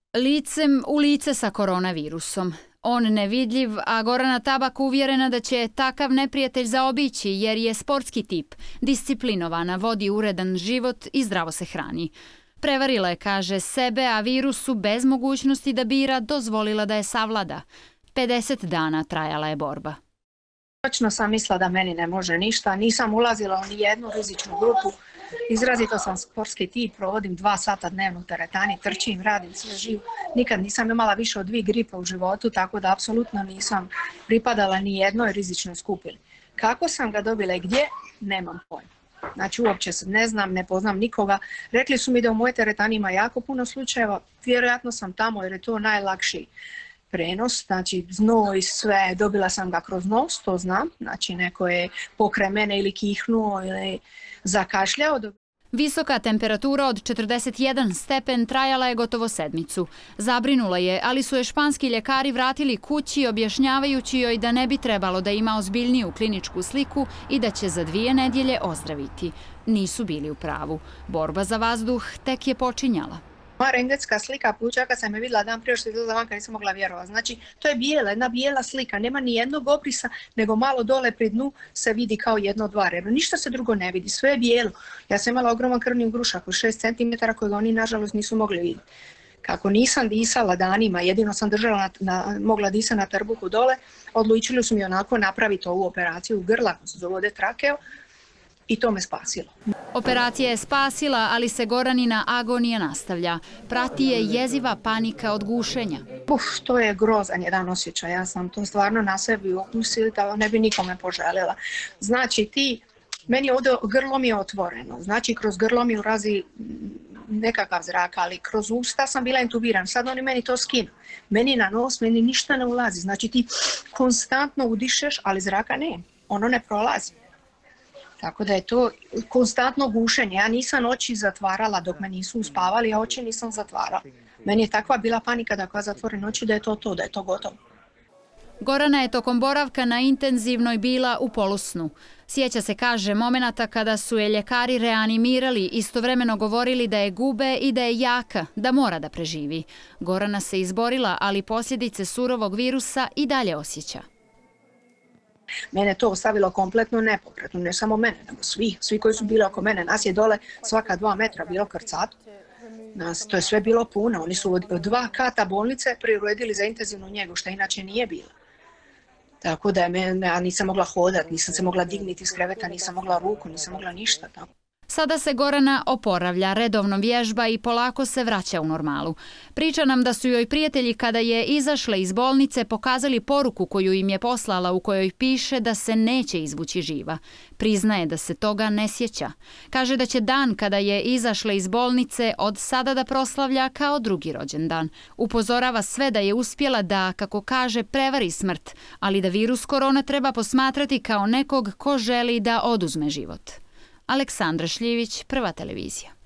Licem u lice sa koronavirusom. On nevidljiv, a Gorana Tabak uvjerena da će takav neprijatelj zaobići jer je sportski tip, disciplinovana, vodi uredan život i zdravo se hrani. Prevarila je, kaže, sebe, a virusu bez mogućnosti da bira dozvolila da je savlada. 50 dana trajala je borba. Točno sam mislila da meni ne može ništa, nisam ulazila u nijednu rizičnu grupu. Izrazito sam sportski tip, provodim 2 sata dnevno u teretani, trčim, radim sve živo. Nikad nisam imala više od 2 gripe u životu, tako da apsolutno nisam pripadala ni jednoj rizičnoj skupini. Kako sam ga dobila i gdje, nemam pojma. Znači uopće ne znam, ne poznam nikoga. Rekli su mi da u mojoj teretani ima jako puno slučajeva, vjerojatno sam tamo jer je to najlakši prenos, znači znoj, sve, dobila sam ga kroz nos, to znam, znači neko je pokraj mene ili kihnuo ili zakašljao. Visoka temperatura od 41 stepen trajala je gotovo sedmicu. Zabrinula je, ali su je španski ljekari vratili kući objašnjavajući joj da ne bi trebalo da ima ozbiljniju kliničku sliku i da će za 2 nedjelje ozdraviti. Nisu bili u pravu. Borba za vazduh tek je počinjala. Moja rentgenska slika pluća kad sam je vidjela dan prije što je izlazila vanka nisam mogla vjerovati. Znači to je bijela, jedna bijela slika, nema ni jednog obrisa, nego malo dole pri dnu se vidi kao 1-2 rebra. Ništa se drugo ne vidi, sve je bijelo. Ja sam imala ogroman krvni grušak od 6 cm kojega oni nažalost nisu mogli vidjeti. Kako nisam disala danima, jedino sam mogla disati na trbuhu dole, odlučili su mi onako napraviti ovu operaciju grla, koja se zove trakeo, i to me spasilo. Operacija je spasila, ali se Goranina agonija nastavlja. Prati je jeziva panika od gušenja. To je grozan jedan osjećaj. Ja sam to stvarno na sebi okusila da ne bi nikome poželjela. Znači meni ovdje grlo mi je otvoreno. Znači kroz grlo mi ulazi nekakav zrak, ali kroz usta sam bila intubiran. Sad oni meni to skinu. Meni na nos, meni ništa ne ulazi. Znači ti konstantno udišeš, ali zraka ne. Ono ne prolazi. Tako da je to konstantno gušenje. Ja nisam oči zatvarala dok me nisu uspavali, a oči nisam zatvarala. Meni je takva bila panika da kada zatvorim oči da je to gotovo. Gorana je tokom boravka na intenzivnoj bila u polusnu. Sjeća se, kaže, momenata kada su je ljekari reanimirali, istovremeno govorili da je gube i da je jaka, da mora da preživi. Gorana se izborila, ali posljedice surovog virusa i dalje osjeća. Mene to ostavilo kompletno nepokretno, ne samo mene, nego svi koji su bili oko mene. Nas je dole svaka 2 metra bilo krcato. To je sve bilo puno. Oni su od 2 kata bolnice priredili za intenzivnu njegu, što inače nije bilo. Tako da ja nisam mogla hodati, nisam se mogla digniti iz kreveta, nisam mogla ruku, nisam mogla ništa. Sada se Gorana oporavlja, redovno vježba i polako se vraća u normalu. Priča nam da su joj prijatelji kada je izašla iz bolnice pokazali poruku koju im je poslala u kojoj piše da se neće izvući živa. Priznaje da se toga ne sjeća. Kaže da će dan kada je izašla iz bolnice od sada da proslavlja kao drugi rođendan. Upozorava sve da je uspjela da, kako kaže, prevari smrt, ali da virus korona treba posmatrati kao nekog ko želi da oduzme život. Aleksandra Šljivić, Prva televizija.